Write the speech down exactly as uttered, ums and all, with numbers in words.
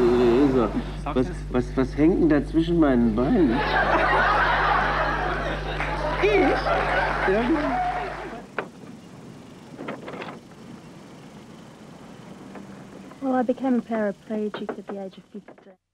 Leser. Was, was, was hängt denn da zwischen meinen Beinen? Ich? Ja. Well, I became a paraplegic at the age of fifteen.